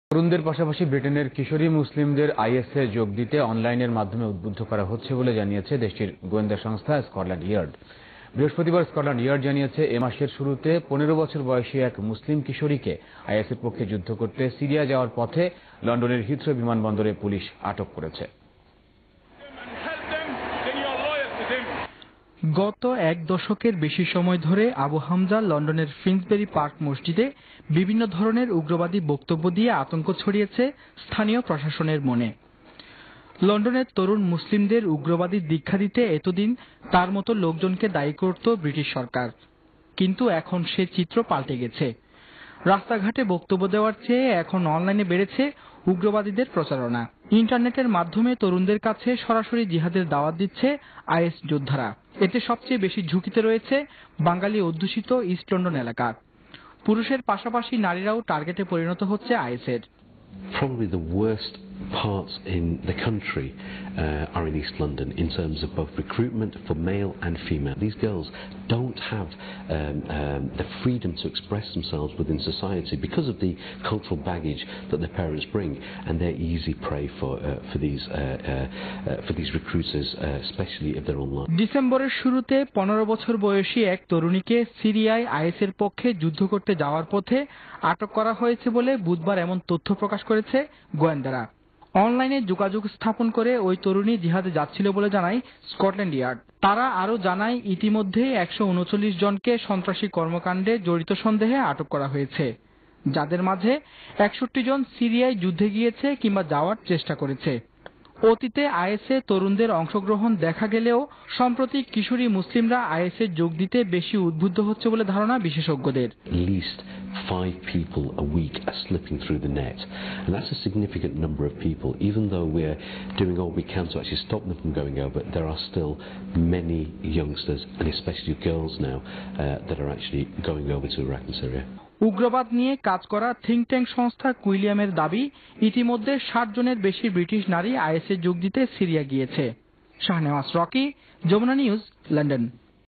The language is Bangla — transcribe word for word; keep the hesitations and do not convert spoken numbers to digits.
তরুণদের পাশাপাশি ব্রিটেনের কিশোরী মুসলিমদের আইএসএ যোগ দিতে অনলাইনের মাধ্যমে উদ্বুদ্ধ করা হচ্ছে বলে জানিয়েছে দেশটির গোয়েন্দা সংস্থা স্কটল্যান্ড ইয়ার্ড। বৃহস্পতিবার স্কটল্যান্ড ইয়ার্ড জানিয়েছে, এ মাসের শুরুতে পনেরো বছর বয়সী এক মুসলিম কিশোরীকে আইএসের পক্ষে যুদ্ধ করতে সিরিয়া যাওয়ার পথে লন্ডনের হিথ্রো বিমানবন্দরে পুলিশ আটক করেছে। গত এক দশকের বেশি সময় ধরে আবু হামজা লন্ডনের ফিন্সবেরি পার্ক মসজিদে বিভিন্ন ধরনের উগ্রবাদী বক্তব্য দিয়ে আতঙ্ক ছড়িয়েছে স্থানীয় প্রশাসনের মনে। লন্ডনের তরুণ মুসলিমদের উগ্রবাদী দীক্ষা দিতে এতদিন তার মতো লোকজনকে দায়ী করত ব্রিটিশ সরকার, কিন্তু এখন সে চিত্র পাল্টে গেছে। রাস্তাঘাটে বক্তব্য দেওয়ার চেয়ে এখন অনলাইনে বেড়েছে উগ্রবাদীদের প্রচারণা। ইন্টারনেটের মাধ্যমে তরুণদের কাছে সরাসরি জিহাদের দাওয়াত দিচ্ছে আইএস যোদ্ধারা। এতে সবচেয়ে বেশি ঝুঁকিতে রয়েছে বাঙালি অধ্যুষিত ইস্ট লন্ডন এলাকা। পুরুষের পাশাপাশি নারীরাও টার্গেটে পরিণত হচ্ছে আইএসের। Probably the worst parts in the country uh, are in East London in terms of both recruitment for male and female. These girls don't have um, um, the freedom to express themselves within society because of the cultural baggage that their parents bring, and they're easy prey for uh, for these uh, uh, uh, for these recruiters, uh, especially if they're online. ডিসেম্বরের শুরুতে পনেরো বছর বয়সী এক তরুণীকে সিরিয়ায় আইএসের পক্ষে যুদ্ধ করতে যাওয়ার পথে আটক করা হয়েছে বলে বুধবার এমন তথ্য প্রকাশ করেছে গোয়েন্দারা। অনলাইনে যোগাযোগ স্থাপন করে ওই তরুণী জিহাদে যাচ্ছিল বলে জানায় স্কটল্যান্ড ইয়ার্ড। তারা আরও জানায়, ইতিমধ্যে একশো উনচল্লিশ জনকে সন্ত্রাসী কর্মকাণ্ডে জড়িত সন্দেহে আটক করা হয়েছে, যাদের মাঝে একষট্টি জন সিরিয়ায় যুদ্ধে গিয়েছে কিংবা যাওয়ার চেষ্টা করেছে। অতীতে আইএসএ তরুণদের অংশগ্রহণ দেখা গেলেও সম্প্রতি কিশোরী মুসলিমরা আইএসএ যোগ দিতে বেশি উদ্বুদ্ধ হচ্ছে বলে ধারণা বিশেষজ্ঞদের। At least five people a week are slipping through the net, and that's a significant number of people. Even though we're doing all we can to actually stop them from going over, there are still many youngsters, and especially girls now, uh, that are actually going over to Iraq and Syria. উগ্রবাদ নিয়ে কাজ করা থিঙ্ক ট্যাঙ্ক সংস্থা কুইলিয়ামের দাবি, ইতিমধ্যে ষাট জনের বেশি ব্রিটিশ নারী আইএসএ যোগ দিতে সিরিয়া গিয়েছে। Shahnewaz Roky, Jamuna news, London.